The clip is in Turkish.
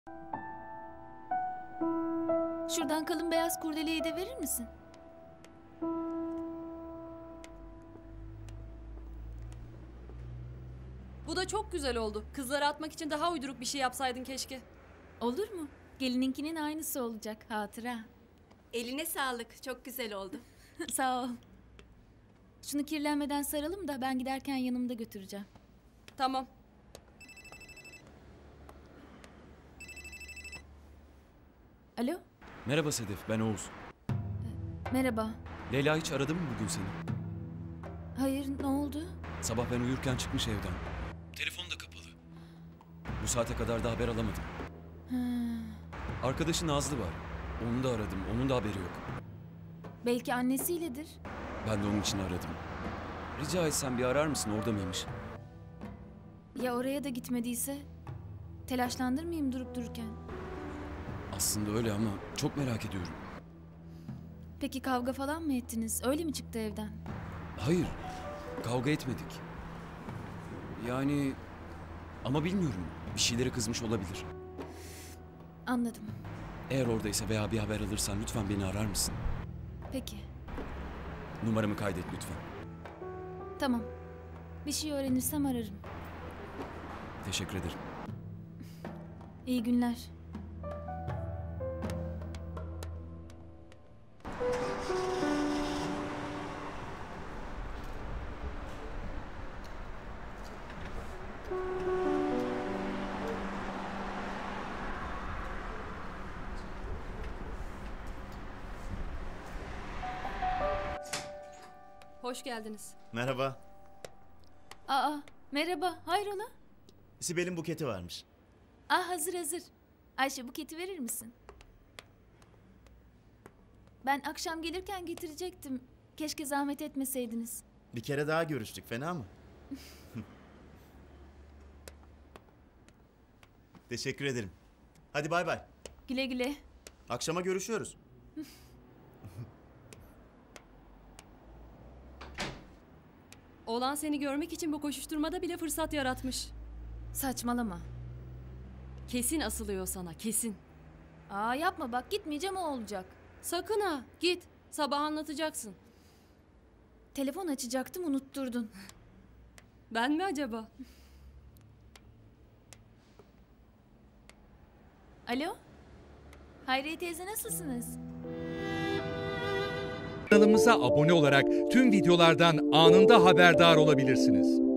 Şuradan kalın beyaz kurdeleyi de verir misin? Bu da çok güzel oldu. Kızlara atmak için daha uyduruk bir şey yapsaydın keşke. Olur mu? Gelininkinin aynısı olacak, hatıra. Eline sağlık. Çok güzel oldu. Sağ ol. Şunu kirlenmeden saralım da ben giderken yanımda götüreceğim. Tamam. Alo, Merhaba Sedef, ben Oğuz. merhaba. Leyla hiç aradı mı bugün seni? Hayır, ne oldu? Sabah ben uyurken çıkmış evden. Telefon da kapalı. Bu saate kadar da haber alamadım. Arkadaşı Nazlı var. Onu da aradım, onun da haberi yok. Belki annesiyledir. Ben de onun için aradım. Rica etsem bir arar mısın, orada mıymış? Ya oraya da gitmediyse? Telaşlandırmayayım durup dururken. Aslında öyle ama çok merak ediyorum. Peki kavga falan mı ettiniz? Öyle mi çıktı evden? Hayır, kavga etmedik. Yani... Ama bilmiyorum, bir şeylere kızmış olabilir. Anladım. Eğer oradaysa veya bir haber alırsan lütfen beni arar mısın? Peki, Numaramı kaydet lütfen. tamam. Bir şey öğrenirsem ararım. Teşekkür ederim. İyi günler. Hoş geldiniz. Merhaba. Aa, merhaba. Hayrola? Sibel'in buketi varmış. Hazır hazır. Ayşe, buketi verir misin? Ben akşam gelirken getirecektim. Keşke zahmet etmeseydiniz. Bir kere daha görüştük, fena mı? Teşekkür ederim. Hadi bay bay. Güle güle. Akşama görüşüyoruz. Oğlan seni görmek için bu koşuşturmada bile fırsat yaratmış. Saçmalama. Kesin asılıyor sana, kesin. Yapma bak, gitmeyeceğim, o olacak. Sakın ha, git. Sabah anlatacaksın. Telefon açacaktım, unutturdun. Ben mi acaba? Alo? Hayriye teyze, nasılsınız? Kanalımıza abone olarak tüm videolardan anında haberdar olabilirsiniz.